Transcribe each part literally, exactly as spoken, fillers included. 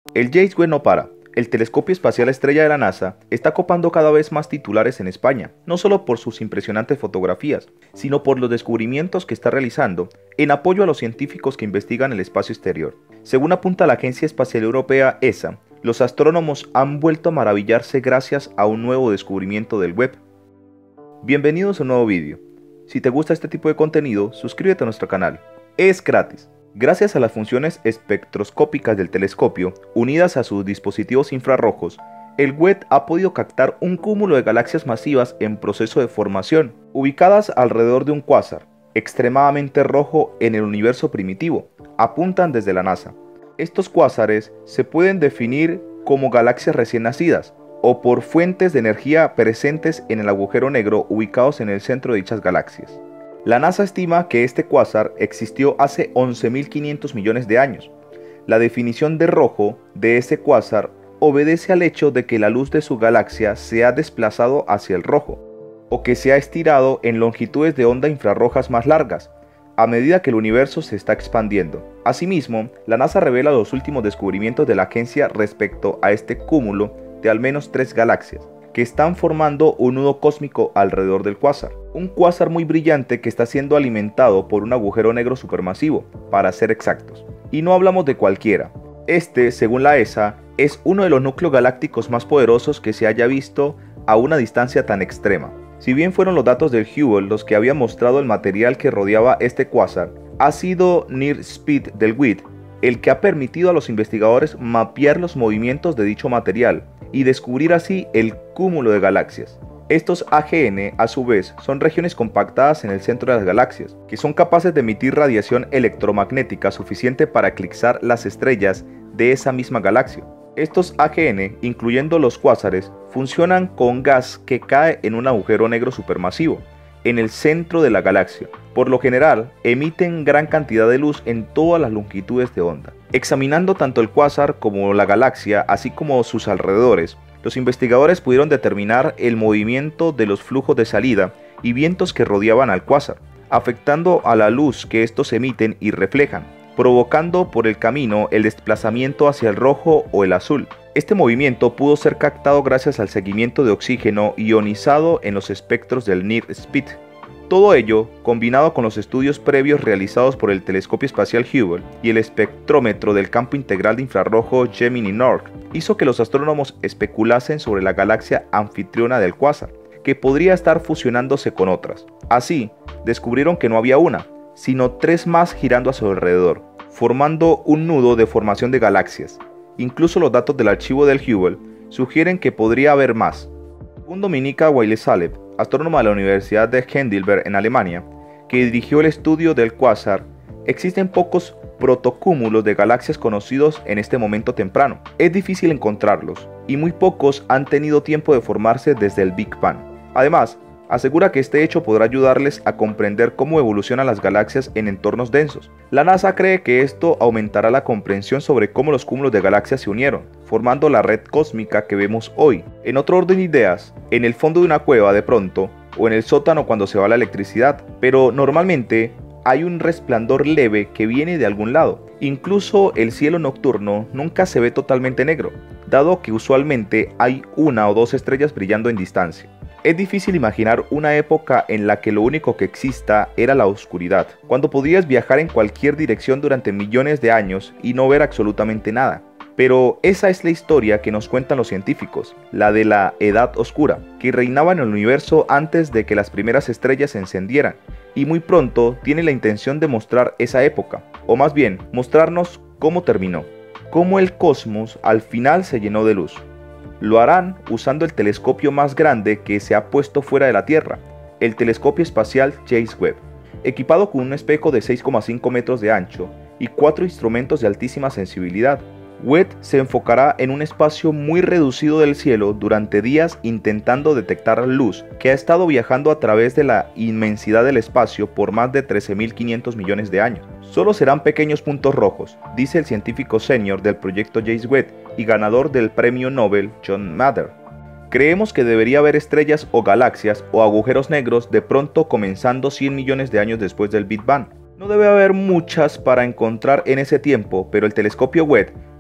El James Webb no para. El telescopio espacial estrella de la NASA está copando cada vez más titulares en España, no solo por sus impresionantes fotografías, sino por los descubrimientos que está realizando en apoyo a los científicos que investigan el espacio exterior. Según apunta la Agencia Espacial Europea E S A, los astrónomos han vuelto a maravillarse gracias a un nuevo descubrimiento del web. Bienvenidos a un nuevo vídeo. Si te gusta este tipo de contenido, suscríbete a nuestro canal. Es gratis. Gracias a las funciones espectroscópicas del telescopio, unidas a sus dispositivos infrarrojos, el web ha podido captar un cúmulo de galaxias masivas en proceso de formación, ubicadas alrededor de un cuásar, extremadamente rojo en el universo primitivo, apuntan desde la NASA. Estos cuásares se pueden definir como galaxias recién nacidas, o por fuentes de energía presentes en el agujero negro ubicados en el centro de dichas galaxias. La NASA estima que este cuásar existió hace once mil quinientos millones de años. La definición de rojo de este cuásar obedece al hecho de que la luz de su galaxia se ha desplazado hacia el rojo, o que se ha estirado en longitudes de onda infrarrojas más largas, a medida que el universo se está expandiendo. Asimismo, la NASA revela los últimos descubrimientos de la agencia respecto a este cúmulo de al menos tres galaxias, que están formando un nudo cósmico alrededor del cuásar. Un cuásar muy brillante que está siendo alimentado por un agujero negro supermasivo, para ser exactos. Y no hablamos de cualquiera. Este, según la E S A, es uno de los núcleos galácticos más poderosos que se haya visto a una distancia tan extrema. Si bien fueron los datos del Hubble los que habían mostrado el material que rodeaba este cuásar, ha sido Near Speed del W I D el que ha permitido a los investigadores mapear los movimientos de dicho material y descubrir así el cúmulo de galaxias. Estos A G N, a su vez, son regiones compactadas en el centro de las galaxias, que son capaces de emitir radiación electromagnética suficiente para eclipsar las estrellas de esa misma galaxia. Estos A G N, incluyendo los cuásares, funcionan con gas que cae en un agujero negro supermasivo, en el centro de la galaxia. Por lo general, emiten gran cantidad de luz en todas las longitudes de onda. Examinando tanto el cuásar como la galaxia, así como sus alrededores, los investigadores pudieron determinar el movimiento de los flujos de salida y vientos que rodeaban al cuásar, afectando a la luz que estos emiten y reflejan, provocando por el camino el desplazamiento hacia el rojo o el azul. Este movimiento pudo ser captado gracias al seguimiento de oxígeno ionizado en los espectros del Near Speed. Todo ello, combinado con los estudios previos realizados por el telescopio espacial Hubble y el espectrómetro del campo integral de infrarrojo Gemini Nord, hizo que los astrónomos especulasen sobre la galaxia anfitriona del cuásar, que podría estar fusionándose con otras. Así, descubrieron que no había una, sino tres más girando a su alrededor, formando un nudo de formación de galaxias. Incluso los datos del archivo del Hubble sugieren que podría haber más. Según Dominika Wyle-Salep, astrónoma de la Universidad de Heidelberg en Alemania, que dirigió el estudio del cuásar, existen pocos protocúmulos de galaxias conocidos en este momento temprano. Es difícil encontrarlos, y muy pocos han tenido tiempo de formarse desde el Big Bang. Además, asegura que este hecho podrá ayudarles a comprender cómo evolucionan las galaxias en entornos densos. La NASA cree que esto aumentará la comprensión sobre cómo los cúmulos de galaxias se unieron, formando la red cósmica que vemos hoy. En otro orden de ideas, en el fondo de una cueva de pronto, o en el sótano cuando se va la electricidad, pero normalmente hay un resplandor leve que viene de algún lado. Incluso el cielo nocturno nunca se ve totalmente negro, dado que usualmente hay una o dos estrellas brillando en distancia. Es difícil imaginar una época en la que lo único que exista era la oscuridad, cuando podías viajar en cualquier dirección durante millones de años y no ver absolutamente nada. Pero esa es la historia que nos cuentan los científicos, la de la Edad Oscura, que reinaba en el universo antes de que las primeras estrellas se encendieran, y muy pronto tiene la intención de mostrar esa época, o más bien, mostrarnos cómo terminó, cómo el cosmos al final se llenó de luz. Lo harán usando el telescopio más grande que se ha puesto fuera de la Tierra, el telescopio espacial James Webb, equipado con un espejo de seis coma cinco metros de ancho y cuatro instrumentos de altísima sensibilidad. Webb se enfocará en un espacio muy reducido del cielo durante días intentando detectar luz que ha estado viajando a través de la inmensidad del espacio por más de trece mil quinientos millones de años. Solo serán pequeños puntos rojos, dice el científico senior del proyecto James Webb y ganador del premio Nobel John Mather. Creemos que debería haber estrellas o galaxias o agujeros negros de pronto comenzando cien millones de años después del Big Bang. No debe haber muchas para encontrar en ese tiempo, pero el telescopio Webb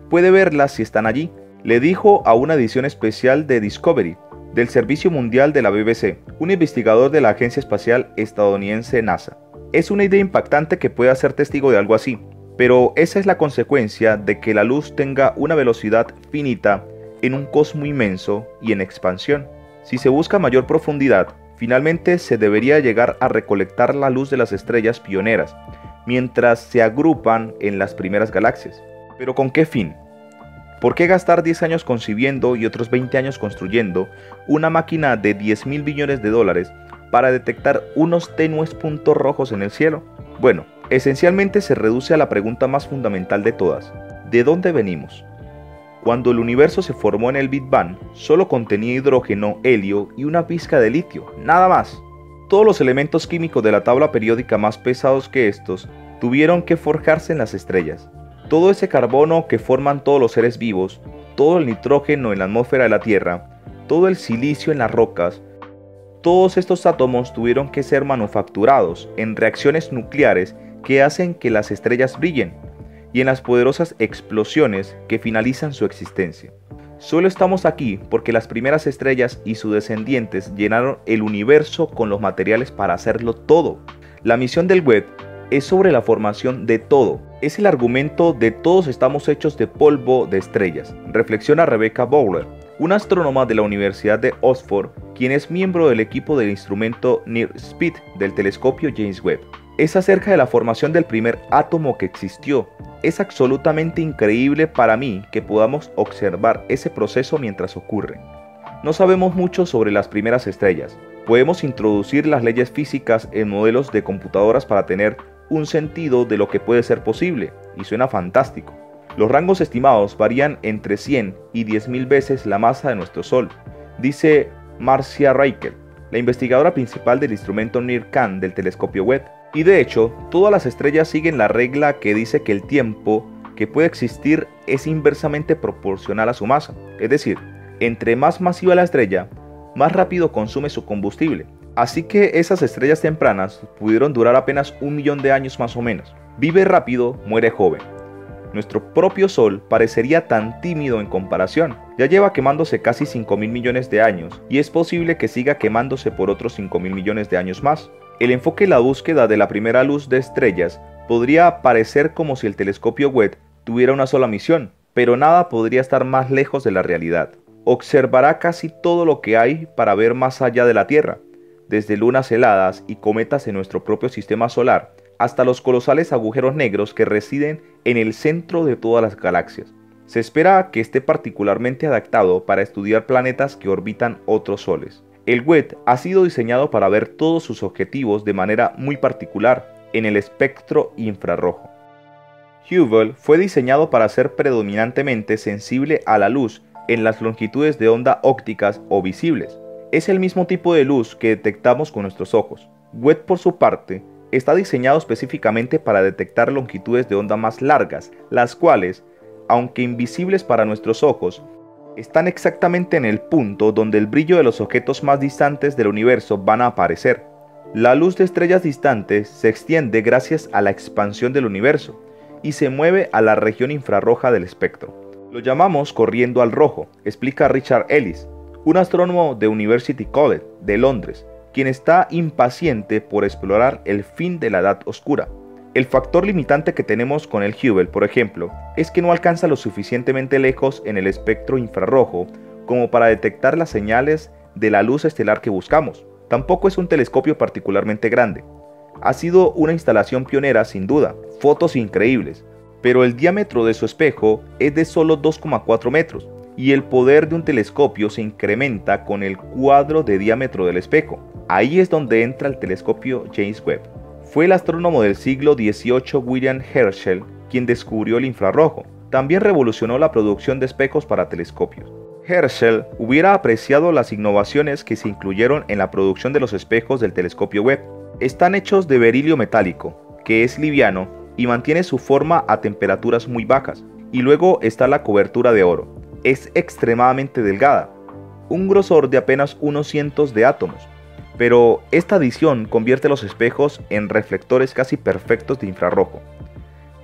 puede verlas si están allí, le dijo a una edición especial de Discovery, del Servicio Mundial de la B B C, un investigador de la Agencia Espacial Estadounidense NASA. Es una idea impactante que pueda ser testigo de algo así, pero esa es la consecuencia de que la luz tenga una velocidad finita en un cosmos inmenso y en expansión. Si se busca mayor profundidad, finalmente se debería llegar a recolectar la luz de las estrellas pioneras, mientras se agrupan en las primeras galaxias. ¿Pero con qué fin? ¿Por qué gastar diez años concibiendo y otros veinte años construyendo una máquina de diez mil billones de dólares para detectar unos tenues puntos rojos en el cielo? Bueno, esencialmente se reduce a la pregunta más fundamental de todas: ¿de dónde venimos? Cuando el universo se formó en el Big Bang, solo contenía hidrógeno, helio y una pizca de litio, nada más. Todos los elementos químicos de la tabla periódica más pesados que estos tuvieron que forjarse en las estrellas. Todo ese carbono que forman todos los seres vivos, todo el nitrógeno en la atmósfera de la Tierra, todo el silicio en las rocas, todos estos átomos tuvieron que ser manufacturados en reacciones nucleares que hacen que las estrellas brillen y en las poderosas explosiones que finalizan su existencia. Solo estamos aquí porque las primeras estrellas y sus descendientes llenaron el universo con los materiales para hacerlo todo. La misión del web es sobre la formación de todo. Es el argumento de todos estamos hechos de polvo de estrellas, reflexiona Rebecca Bowler, una astrónoma de la Universidad de Oxford, quien es miembro del equipo del instrumento NIRSPEED del telescopio James Webb. Es acerca de la formación del primer átomo que existió. Es absolutamente increíble para mí que podamos observar ese proceso mientras ocurre. No sabemos mucho sobre las primeras estrellas. Podemos introducir las leyes físicas en modelos de computadoras para tener un sentido de lo que puede ser posible, y suena fantástico. Los rangos estimados varían entre cien y diez mil veces la masa de nuestro Sol, dice Marcia Reichel, la investigadora principal del instrumento NIRCam del telescopio Webb. Y de hecho, todas las estrellas siguen la regla que dice que el tiempo que puede existir es inversamente proporcional a su masa. Es decir, entre más masiva la estrella, más rápido consume su combustible. Así que esas estrellas tempranas pudieron durar apenas un millón de años más o menos. Vive rápido, muere joven. Nuestro propio Sol parecería tan tímido en comparación. Ya lleva quemándose casi cinco mil millones de años y es posible que siga quemándose por otros cinco mil millones de años más. El enfoque en la búsqueda de la primera luz de estrellas podría parecer como si el telescopio Webb tuviera una sola misión, pero nada podría estar más lejos de la realidad. Observará casi todo lo que hay para ver más allá de la Tierra, desde lunas heladas y cometas en nuestro propio sistema solar, hasta los colosales agujeros negros que residen en el centro de todas las galaxias. Se espera que esté particularmente adaptado para estudiar planetas que orbitan otros soles. El Webb ha sido diseñado para ver todos sus objetivos de manera muy particular en el espectro infrarrojo. Hubble fue diseñado para ser predominantemente sensible a la luz en las longitudes de onda ópticas o visibles. Es el mismo tipo de luz que detectamos con nuestros ojos. Webb, por su parte, está diseñado específicamente para detectar longitudes de onda más largas, las cuales, aunque invisibles para nuestros ojos, están exactamente en el punto donde el brillo de los objetos más distantes del universo van a aparecer. La luz de estrellas distantes se extiende gracias a la expansión del universo y se mueve a la región infrarroja del espectro. Lo llamamos corriendo al rojo, explica Richard Ellis, un astrónomo de University College de Londres, quien está impaciente por explorar el fin de la edad oscura. El factor limitante que tenemos con el Hubble, por ejemplo, es que no alcanza lo suficientemente lejos en el espectro infrarrojo como para detectar las señales de la luz estelar que buscamos. Tampoco es un telescopio particularmente grande. Ha sido una instalación pionera sin duda, fotos increíbles, pero el diámetro de su espejo es de solo dos coma cuatro metros, y el poder de un telescopio se incrementa con el cuadro de diámetro del espejo. Ahí es donde entra el telescopio James Webb. Fue el astrónomo del siglo dieciocho William Herschel quien descubrió el infrarrojo. También revolucionó la producción de espejos para telescopios. Herschel hubiera apreciado las innovaciones que se incluyeron en la producción de los espejos del telescopio Webb. Están hechos de berilio metálico, que es liviano y mantiene su forma a temperaturas muy bajas. Y luego está la cobertura de oro. Es extremadamente delgada, un grosor de apenas unos cientos de átomos. Pero esta adición convierte los espejos en reflectores casi perfectos de infrarrojo.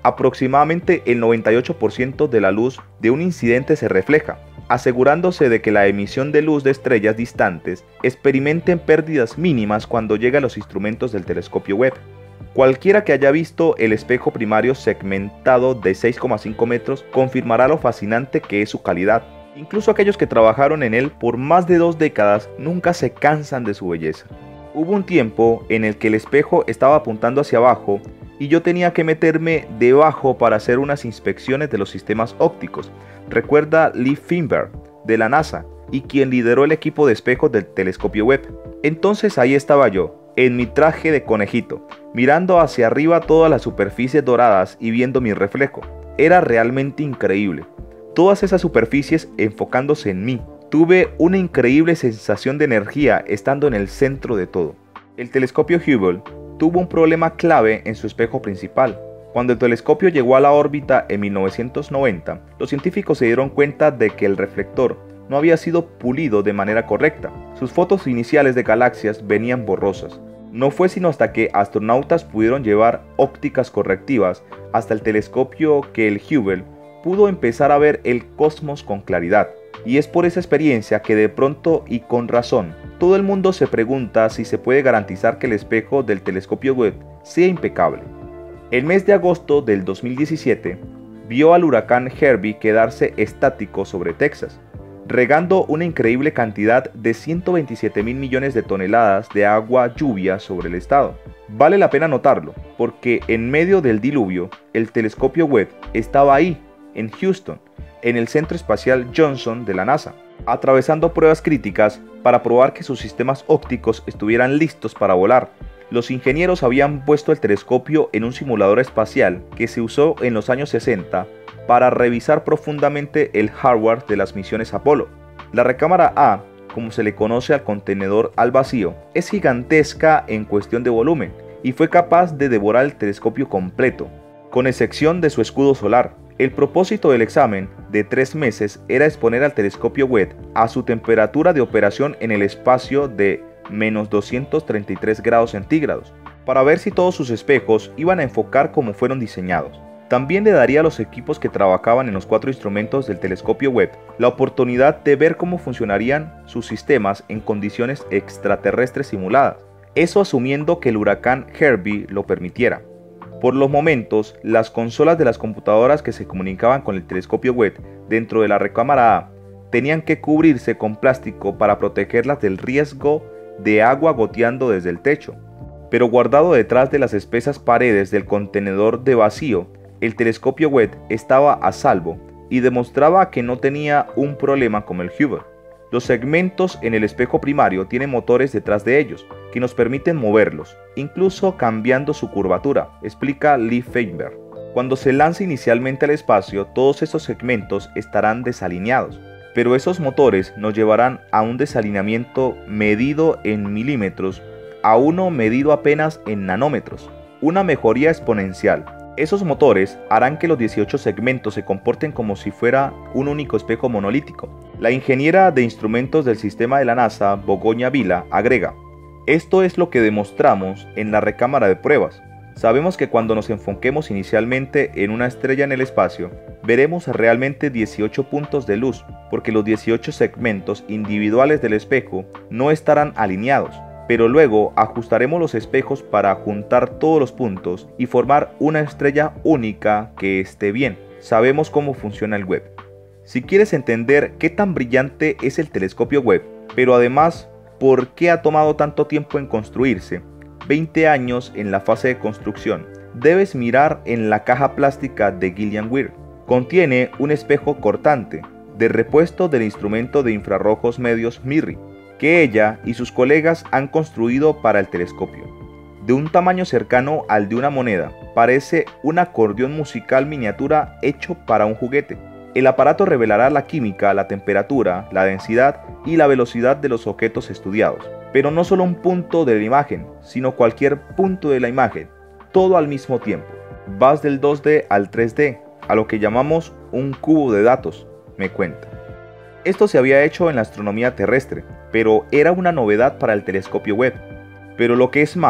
Aproximadamente el noventa y ocho por ciento de la luz de un incidente se refleja, asegurándose de que la emisión de luz de estrellas distantes experimenten pérdidas mínimas cuando llega a los instrumentos del telescopio Webb. Cualquiera que haya visto el espejo primario segmentado de seis coma cinco metros confirmará lo fascinante que es su calidad. Incluso aquellos que trabajaron en él por más de dos décadas nunca se cansan de su belleza. Hubo un tiempo en el que el espejo estaba apuntando hacia abajo y yo tenía que meterme debajo para hacer unas inspecciones de los sistemas ópticos. Recuerda Lee Feinberg de la NASA y quien lideró el equipo de espejos del telescopio Webb. Entonces ahí estaba yo, en mi traje de conejito, mirando hacia arriba todas las superficies doradas y viendo mi reflejo. Era realmente increíble. Todas esas superficies enfocándose en mí. Tuve una increíble sensación de energía estando en el centro de todo. El telescopio Hubble tuvo un problema clave en su espejo principal. Cuando el telescopio llegó a la órbita en mil novecientos noventa, los científicos se dieron cuenta de que el reflector no había sido pulido de manera correcta. Sus fotos iniciales de galaxias venían borrosas. No fue sino hasta que astronautas pudieron llevar ópticas correctivas hasta el telescopio que el Hubble pudo empezar a ver el cosmos con claridad. Y es por esa experiencia que de pronto y con razón, todo el mundo se pregunta si se puede garantizar que el espejo del telescopio Webb sea impecable. El mes de agosto del dos mil diecisiete vio al huracán Herbie quedarse estático sobre Texas, regando una increíble cantidad de ciento veintisiete mil millones de toneladas de agua lluvia sobre el estado. Vale la pena notarlo, porque en medio del diluvio, el telescopio Webb estaba ahí, en Houston, en el Centro Espacial Johnson de la NASA, atravesando pruebas críticas para probar que sus sistemas ópticos estuvieran listos para volar. Los ingenieros habían puesto el telescopio en un simulador espacial que se usó en los años sesenta para revisar profundamente el hardware de las misiones Apolo. La recámara A, como se le conoce al contenedor al vacío, es gigantesca en cuestión de volumen y fue capaz de devorar el telescopio completo, con excepción de su escudo solar. El propósito del examen de tres meses era exponer al telescopio Webb a su temperatura de operación en el espacio de menos doscientos treinta y tres grados centígrados, para ver si todos sus espejos iban a enfocar como fueron diseñados. También le daría a los equipos que trabajaban en los cuatro instrumentos del telescopio Webb la oportunidad de ver cómo funcionarían sus sistemas en condiciones extraterrestres simuladas, eso asumiendo que el huracán Herbie lo permitiera. Por los momentos, las consolas de las computadoras que se comunicaban con el telescopio Webb dentro de la recámara A tenían que cubrirse con plástico para protegerlas del riesgo de agua goteando desde el techo. Pero guardado detrás de las espesas paredes del contenedor de vacío, el telescopio Webb estaba a salvo y demostraba que no tenía un problema como el Hubble. Los segmentos en el espejo primario tienen motores detrás de ellos, que nos permiten moverlos, incluso cambiando su curvatura, explica Lee Feinberg. Cuando se lance inicialmente al espacio, todos estos segmentos estarán desalineados, pero esos motores nos llevarán a un desalineamiento medido en milímetros a uno medido apenas en nanómetros, una mejoría exponencial. Esos motores harán que los dieciocho segmentos se comporten como si fuera un único espejo monolítico. La ingeniera de instrumentos del sistema de la NASA, Bogoña Vila, agrega: esto es lo que demostramos en la recámara de pruebas. Sabemos que cuando nos enfoquemos inicialmente en una estrella en el espacio, veremos realmente dieciocho puntos de luz, porque los dieciocho segmentos individuales del espejo no estarán alineados. Pero luego ajustaremos los espejos para juntar todos los puntos y formar una estrella única que esté bien. Sabemos cómo funciona el Webb. Si quieres entender qué tan brillante es el telescopio Webb, pero además por qué ha tomado tanto tiempo en construirse, veinte años en la fase de construcción, debes mirar en la caja plástica de Gillian Weir. Contiene un espejo cortante, de repuesto del instrumento de infrarrojos medios M I R I, que ella y sus colegas han construido para el telescopio. De un tamaño cercano al de una moneda, parece un acordeón musical miniatura hecho para un juguete. El aparato revelará la química, la temperatura, la densidad y la velocidad de los objetos estudiados. Pero no solo un punto de la imagen, sino cualquier punto de la imagen, todo al mismo tiempo. Vas del dos D al tres D, a lo que llamamos un cubo de datos, me cuenta. Esto se había hecho en la astronomía terrestre, pero era una novedad para el telescopio Webb. Pero lo que es más,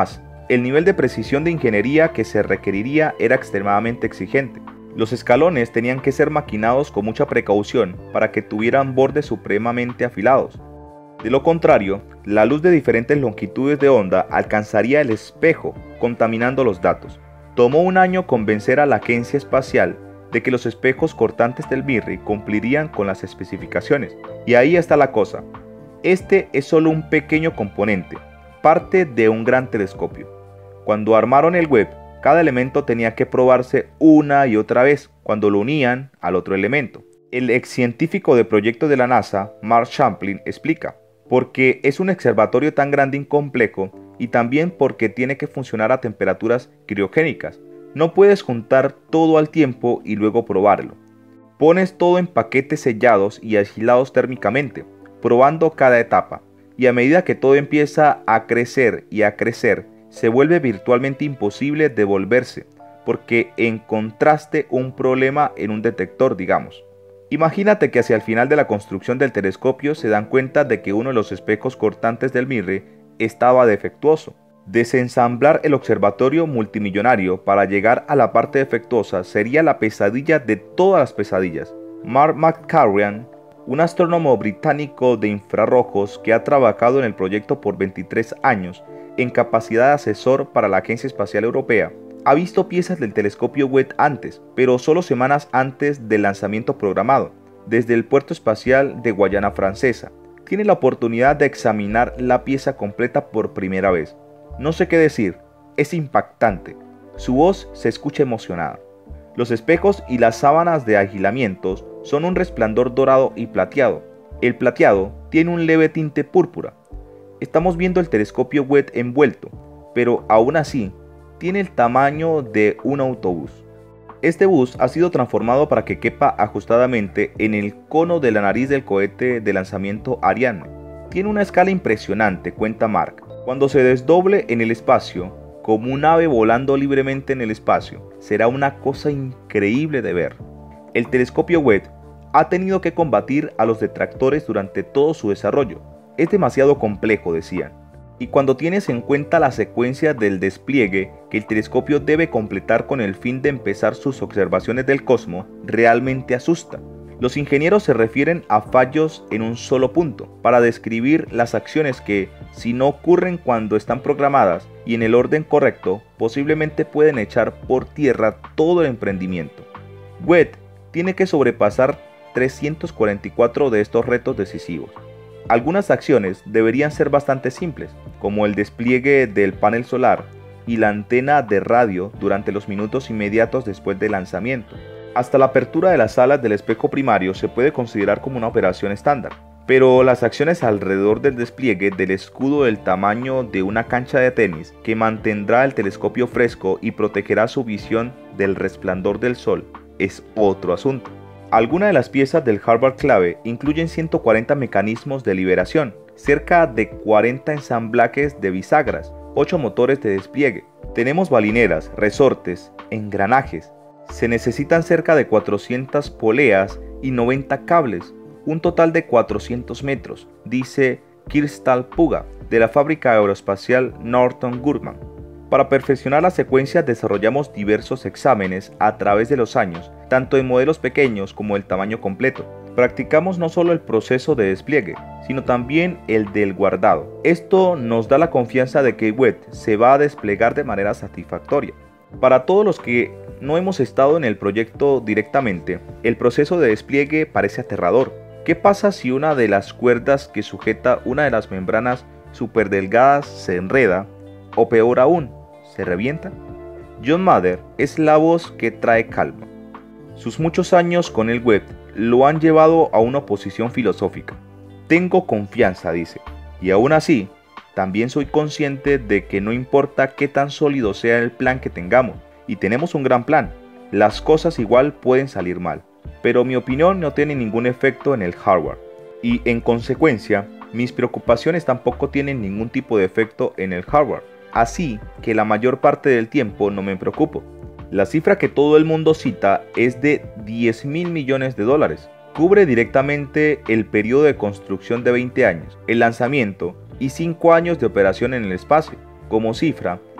El nivel de precisión de ingeniería que se requeriría era extremadamente exigente. Los escalones tenían que ser maquinados con mucha precaución para que tuvieran bordes supremamente afilados. De lo contrario, la luz de diferentes longitudes de onda alcanzaría el espejo, contaminando los datos. Tomó un año convencer a la agencia espacial de que los espejos cortantes del MIRI cumplirían con las especificaciones. Y ahí está la cosa. Este es solo un pequeño componente, parte de un gran telescopio. Cuando armaron el Webb, cada elemento tenía que probarse una y otra vez cuando lo unían al otro elemento. El ex científico de proyecto de la NASA, Mark Champlin, explica: porque es un observatorio tan grande y complejo, y también porque tiene que funcionar a temperaturas criogénicas. No puedes juntar todo al tiempo y luego probarlo. Pones todo en paquetes sellados y aislados térmicamente, probando cada etapa, y a medida que todo empieza a crecer y a crecer, se vuelve virtualmente imposible devolverse, porque encontraste un problema en un detector, digamos. Imagínate que hacia el final de la construcción del telescopio se dan cuenta de que uno de los espejos cortantes del MIRI estaba defectuoso. Desensamblar el observatorio multimillonario para llegar a la parte defectuosa sería la pesadilla de todas las pesadillas. Mark McCarrian, un astrónomo británico de infrarrojos que ha trabajado en el proyecto por veintitrés años en capacidad de asesor para la Agencia Espacial Europea, ha visto piezas del telescopio Webb antes, pero solo semanas antes del lanzamiento programado, desde el puerto espacial de Guayana Francesa. Tiene la oportunidad de examinar la pieza completa por primera vez. No sé qué decir, es impactante. Su voz se escucha emocionada. Los espejos y las sábanas de aislamientos son un resplandor dorado y plateado. El plateado tiene un leve tinte púrpura. Estamos viendo el telescopio Webb envuelto, pero aún así, tiene el tamaño de un autobús. Este bus ha sido transformado para que quepa ajustadamente en el cono de la nariz del cohete de lanzamiento Ariane. Tiene una escala impresionante, cuenta Mark. Cuando se desdoble en el espacio, como un ave volando libremente en el espacio, será una cosa increíble de ver. El telescopio Webb ha tenido que combatir a los detractores durante todo su desarrollo. Es demasiado complejo, decían. Y cuando tienes en cuenta la secuencia del despliegue que el telescopio debe completar con el fin de empezar sus observaciones del cosmos, realmente asusta. Los ingenieros se refieren a fallos en un solo punto, para describir las acciones que, si no ocurren cuando están programadas y en el orden correcto, posiblemente pueden echar por tierra todo el emprendimiento. Webb tiene que sobrepasar trescientos cuarenta y cuatro de estos retos decisivos. Algunas acciones deberían ser bastante simples, como el despliegue del panel solar y la antena de radio durante los minutos inmediatos después del lanzamiento. Hasta la apertura de las alas del espejo primario se puede considerar como una operación estándar, pero las acciones alrededor del despliegue del escudo del tamaño de una cancha de tenis, que mantendrá el telescopio fresco y protegerá su visión del resplandor del sol, es otro asunto. Algunas de las piezas del hardware clave incluyen ciento cuarenta mecanismos de liberación, cerca de cuarenta ensamblajes de bisagras, ocho motores de despliegue. Tenemos balineras, resortes, engranajes. Se necesitan cerca de cuatrocientas poleas y noventa cables, un total de cuatrocientos metros, dice Kirstal Puga, de la fábrica aeroespacial Northrop Grumman. Para perfeccionar la secuencia desarrollamos diversos exámenes a través de los años, tanto en modelos pequeños como el tamaño completo. Practicamos no solo el proceso de despliegue, sino también el del guardado. Esto nos da la confianza de que Webb se va a desplegar de manera satisfactoria. Para todos los que no hemos estado en el proyecto directamente, el proceso de despliegue parece aterrador. ¿Qué pasa si una de las cuerdas que sujeta una de las membranas superdelgadas se enreda? O peor aún, ¿se revienta? John Mather es la voz que trae calma. Sus muchos años con el Webb lo han llevado a una posición filosófica. Tengo confianza, dice, y aún así, también soy consciente de que no importa qué tan sólido sea el plan que tengamos, y tenemos un gran plan, las cosas igual pueden salir mal, pero mi opinión no tiene ningún efecto en el hardware, y en consecuencia, mis preocupaciones tampoco tienen ningún tipo de efecto en el hardware, así que la mayor parte del tiempo no me preocupo. La cifra que todo el mundo cita es de diez mil millones de dólares. Cubre directamente el periodo de construcción de veinte años, el lanzamiento y cinco años de operación en el espacio. Como cifra,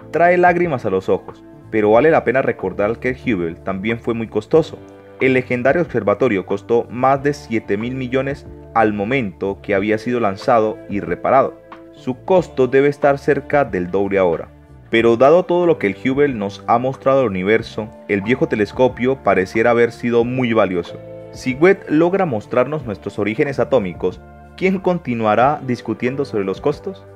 trae lágrimas a los ojos, pero vale la pena recordar que el Hubble también fue muy costoso. El legendario observatorio costó más de siete mil millones al momento que había sido lanzado y reparado. Su costo debe estar cerca del doble ahora. Pero dado todo lo que el Hubble nos ha mostrado al universo, el viejo telescopio pareciera haber sido muy valioso. Si Webb logra mostrarnos nuestros orígenes atómicos, ¿quién continuará discutiendo sobre los costos?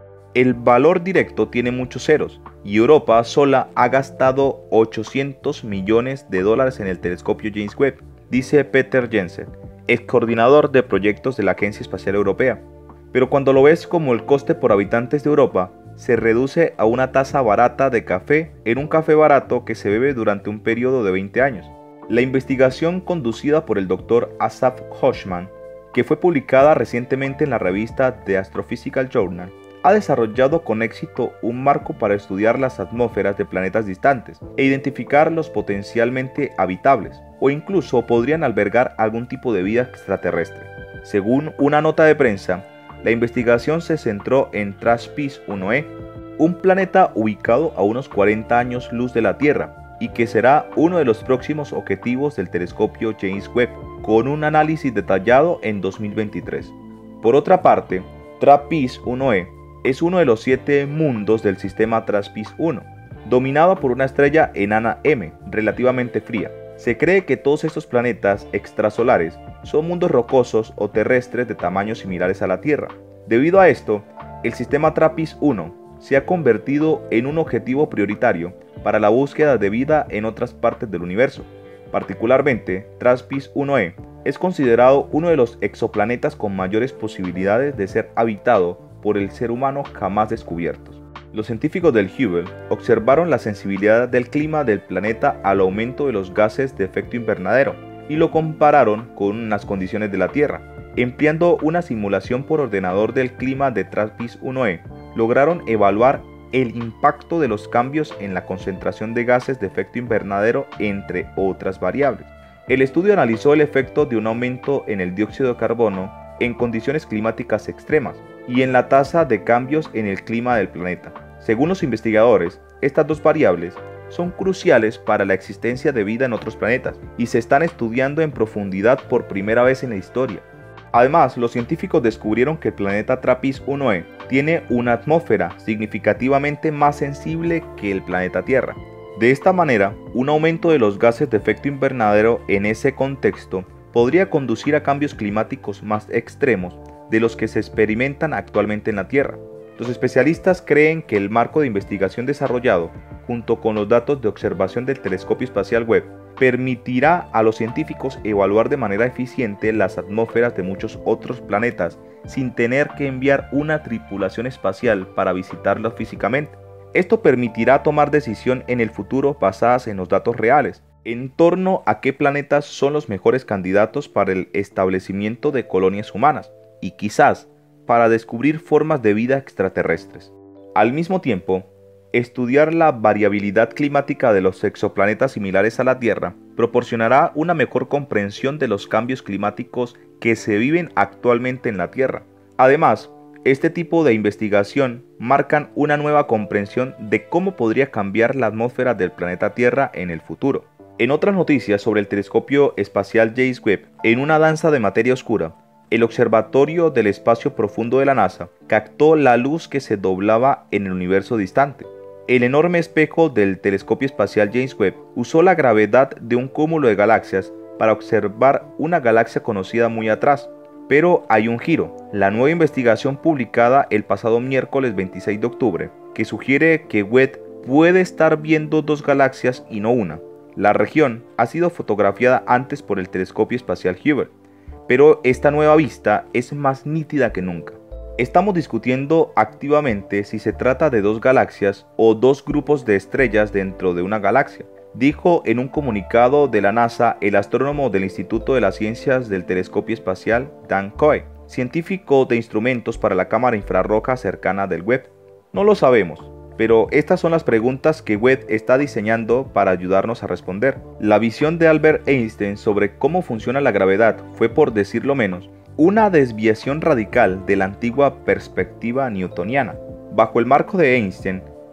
El valor directo tiene muchos ceros, y Europa sola ha gastado ochocientos millones de dólares en el telescopio James Webb, dice Peter Jensen, ex coordinador de proyectos de la Agencia Espacial Europea. Pero cuando lo ves como el coste por habitantes de Europa, se reduce a una taza barata de café en un café barato que se bebe durante un periodo de veinte años. La investigación conducida por el doctor Asaf Hoshman, que fue publicada recientemente en la revista The Astrophysical Journal, ha desarrollado con éxito un marco para estudiar las atmósferas de planetas distantes e identificar los potencialmente habitables, o incluso podrían albergar algún tipo de vida extraterrestre. Según una nota de prensa, la investigación se centró en TRAPPIST uno e, un planeta ubicado a unos cuarenta años luz de la Tierra y que será uno de los próximos objetivos del telescopio James Webb, con un análisis detallado en dos mil veintitrés. Por otra parte, TRAPPIST uno e es uno de los siete mundos del sistema TRAPPIST uno, dominado por una estrella enana M, relativamente fría. Se cree que todos estos planetas extrasolares son mundos rocosos o terrestres de tamaños similares a la Tierra. Debido a esto, el sistema TRAPPIST uno se ha convertido en un objetivo prioritario para la búsqueda de vida en otras partes del universo. Particularmente, TRAPPIST uno e es considerado uno de los exoplanetas con mayores posibilidades de ser habitado por el ser humano jamás descubiertos. Los científicos del Hubble observaron la sensibilidad del clima del planeta al aumento de los gases de efecto invernadero y lo compararon con las condiciones de la Tierra. Empleando una simulación por ordenador del clima de TRAPPIST uno e, lograron evaluar el impacto de los cambios en la concentración de gases de efecto invernadero, entre otras variables. El estudio analizó el efecto de un aumento en el dióxido de carbono en condiciones climáticas extremas y en la tasa de cambios en el clima del planeta. Según los investigadores, estas dos variables son cruciales para la existencia de vida en otros planetas y se están estudiando en profundidad por primera vez en la historia. Además, los científicos descubrieron que el planeta TRAPPIST uno e tiene una atmósfera significativamente más sensible que el planeta Tierra. De esta manera, un aumento de los gases de efecto invernadero en ese contexto podría conducir a cambios climáticos más extremos de los que se experimentan actualmente en la Tierra. Los especialistas creen que el marco de investigación desarrollado, junto con los datos de observación del telescopio espacial Webb, permitirá a los científicos evaluar de manera eficiente las atmósferas de muchos otros planetas sin tener que enviar una tripulación espacial para visitarlos físicamente. Esto permitirá tomar decisión en el futuro basadas en los datos reales, en torno a qué planetas son los mejores candidatos para el establecimiento de colonias humanas y quizás para descubrir formas de vida extraterrestres. Al mismo tiempo, estudiar la variabilidad climática de los exoplanetas similares a la Tierra proporcionará una mejor comprensión de los cambios climáticos que se viven actualmente en la Tierra. Además, este tipo de investigación marcan una nueva comprensión de cómo podría cambiar la atmósfera del planeta Tierra en el futuro. En otras noticias sobre el telescopio espacial James Webb, en una danza de materia oscura, el Observatorio del Espacio Profundo de la NASA captó la luz que se doblaba en el universo distante. El enorme espejo del telescopio espacial James Webb usó la gravedad de un cúmulo de galaxias para observar una galaxia conocida muy atrás. Pero hay un giro. La nueva investigación publicada el pasado miércoles veintiséis de octubre, que sugiere que Webb puede estar viendo dos galaxias y no una. La región ha sido fotografiada antes por el telescopio espacial Hubble, pero esta nueva vista es más nítida que nunca. Estamos discutiendo activamente si se trata de dos galaxias o dos grupos de estrellas dentro de una galaxia, dijo en un comunicado de la NASA el astrónomo del Instituto de las Ciencias del Telescopio Espacial Dan Coe, científico de instrumentos para la cámara infrarroja cercana del Webb. No lo sabemos, pero estas son las preguntas que Webb está diseñando para ayudarnos a responder. La visión de Albert Einstein sobre cómo funciona la gravedad fue, por decirlo menos, una desviación radical de la antigua perspectiva newtoniana. Bajo el marco de Einstein,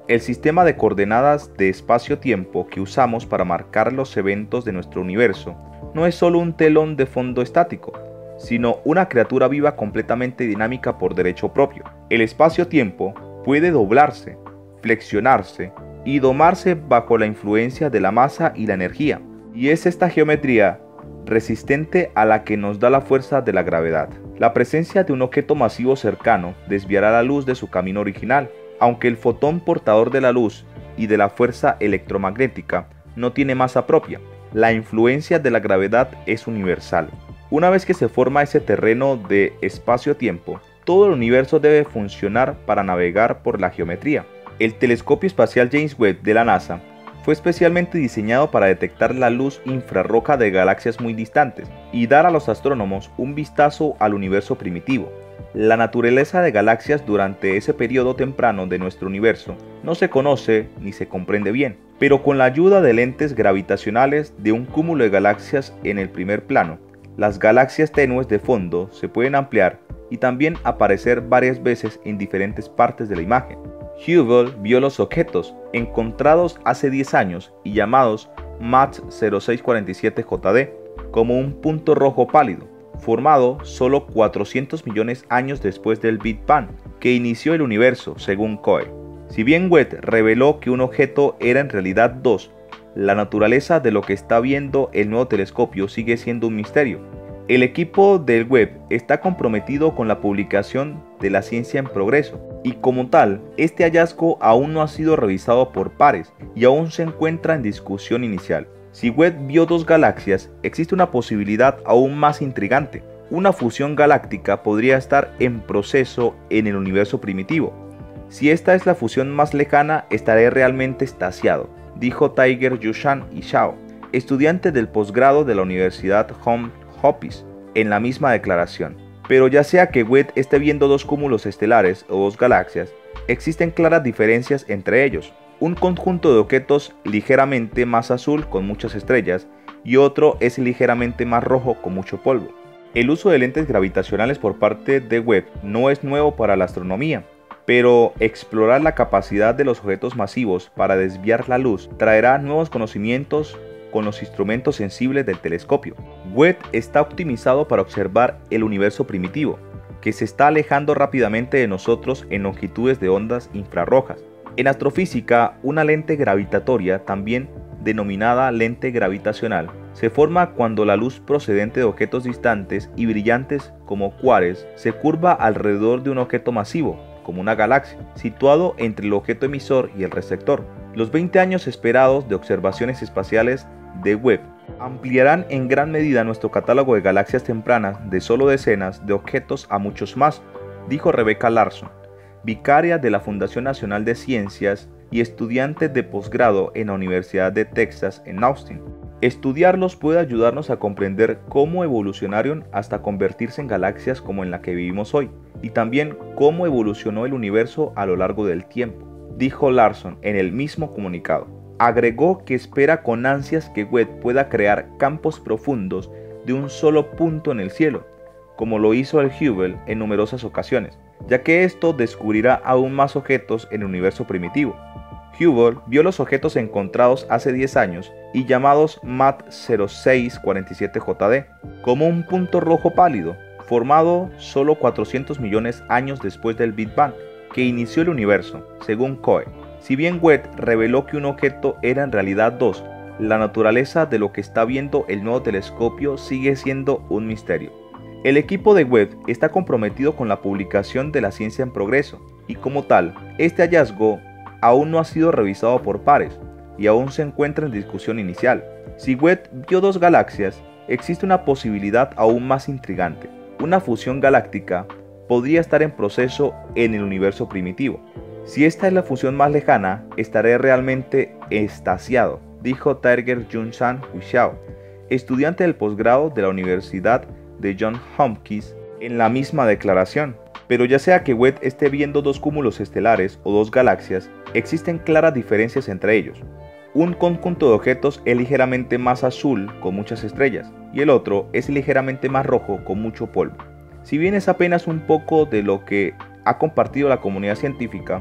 El sistema de coordenadas de espacio-tiempo que usamos para marcar los eventos de nuestro universo no es solo un telón de fondo estático, sino una criatura viva completamente dinámica por derecho propio. El espacio-tiempo puede doblarse, flexionarse y domarse bajo la influencia de la masa y la energía, y es esta geometría resistente a la que nos da la fuerza de la gravedad. La presencia de un objeto masivo cercano desviará la luz de su camino original, aunque el fotón portador de la luz y de la fuerza electromagnética no tiene masa propia. La influencia de la gravedad es universal. Una vez que se forma ese terreno de espacio-tiempo, todo el universo debe funcionar para navegar por la geometría. El telescopio espacial James Webb de la NASA fue especialmente diseñado para detectar la luz infrarroja de galaxias muy distantes y dar a los astrónomos un vistazo al universo primitivo. La naturaleza de galaxias durante ese periodo temprano de nuestro universo no se conoce ni se comprende bien, pero con la ayuda de lentes gravitacionales de un cúmulo de galaxias en el primer plano, las galaxias tenues de fondo se pueden ampliar y también aparecer varias veces en diferentes partes de la imagen. Hubble vio los objetos encontrados hace diez años y llamados M A T cero seis cuatro siete J D como un punto rojo pálido, formado solo cuatrocientos millones de años después del Big Bang, que inició el universo, según Coe. Si bien Webb reveló que un objeto era en realidad dos, la naturaleza de lo que está viendo el nuevo telescopio sigue siendo un misterio. El equipo del Webb está comprometido con la publicación de la ciencia en progreso, y como tal, este hallazgo aún no ha sido revisado por pares y aún se encuentra en discusión inicial. Si Webb vio dos galaxias, existe una posibilidad aún más intrigante. Una fusión galáctica podría estar en proceso en el universo primitivo. Si esta es la fusión más lejana, estaré realmente extasiado, dijo Tiger Yushan Ishao, estudiante del posgrado de la Universidad Johns Hopkins, en la misma declaración. Pero ya sea que Webb esté viendo dos cúmulos estelares o dos galaxias, existen claras diferencias entre ellos. Un conjunto de objetos ligeramente más azul con muchas estrellas y otro es ligeramente más rojo con mucho polvo. El uso de lentes gravitacionales por parte de Webb no es nuevo para la astronomía, pero explorar la capacidad de los objetos masivos para desviar la luz traerá nuevos conocimientos con los instrumentos sensibles del telescopio. Webb está optimizado para observar el universo primitivo, que se está alejando rápidamente de nosotros en longitudes de ondas infrarrojas. En astrofísica, una lente gravitatoria, también denominada lente gravitacional, se forma cuando la luz procedente de objetos distantes y brillantes como cuares se curva alrededor de un objeto masivo, como una galaxia, situado entre el objeto emisor y el receptor. Los veinte años esperados de observaciones espaciales de Webb ampliarán en gran medida nuestro catálogo de galaxias tempranas de solo decenas de objetos a muchos más, dijo Rebecca Larson, vicaria de la Fundación Nacional de Ciencias y estudiante de posgrado en la Universidad de Texas en Austin. Estudiarlos puede ayudarnos a comprender cómo evolucionaron hasta convertirse en galaxias como en la que vivimos hoy, y también cómo evolucionó el universo a lo largo del tiempo, dijo Larson en el mismo comunicado. Agregó que espera con ansias que Webb pueda crear campos profundos de un solo punto en el cielo, como lo hizo el Hubble en numerosas ocasiones, ya que esto descubrirá aún más objetos en el universo primitivo. Hubble vio los objetos encontrados hace diez años y llamados M A T cero seis cuatro siete J D como un punto rojo pálido, formado solo cuatrocientos millones de años después del Big Bang, que inició el universo, según Coe. Si bien Webb reveló que un objeto era en realidad dos, la naturaleza de lo que está viendo el nuevo telescopio sigue siendo un misterio. El equipo de Webb está comprometido con la publicación de la ciencia en progreso, y como tal, este hallazgo aún no ha sido revisado por pares, y aún se encuentra en discusión inicial. Si Webb vio dos galaxias, existe una posibilidad aún más intrigante. Una fusión galáctica podría estar en proceso en el universo primitivo. Si esta es la fusión más lejana, estaré realmente extasiado, dijo Tiger Yushan Ishao, estudiante del posgrado de la Universidad de Johns Hopkins, en la misma declaración. Pero ya sea que Webb esté viendo dos cúmulos estelares o dos galaxias, existen claras diferencias entre ellos. Un conjunto de objetos es ligeramente más azul con muchas estrellas, y el otro es ligeramente más rojo con mucho polvo. Si bien es apenas un poco de lo que ha compartido la comunidad científica,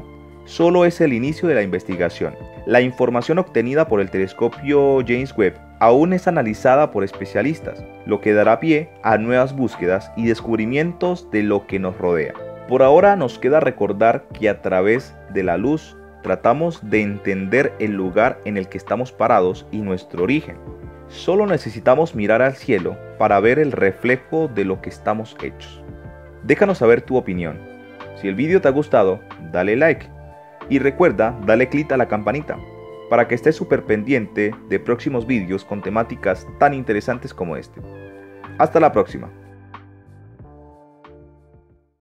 solo es el inicio de la investigación. La información obtenida por el telescopio James Webb aún es analizada por especialistas, lo que dará pie a nuevas búsquedas y descubrimientos de lo que nos rodea. Por ahora nos queda recordar que a través de la luz tratamos de entender el lugar en el que estamos parados y nuestro origen. Solo necesitamos mirar al cielo para ver el reflejo de lo que estamos hechos. Déjanos saber tu opinión. Si el vídeo te ha gustado, dale like. Y recuerda darle clic a la campanita para que estés súper pendiente de próximos vídeos con temáticas tan interesantes como este. Hasta la próxima.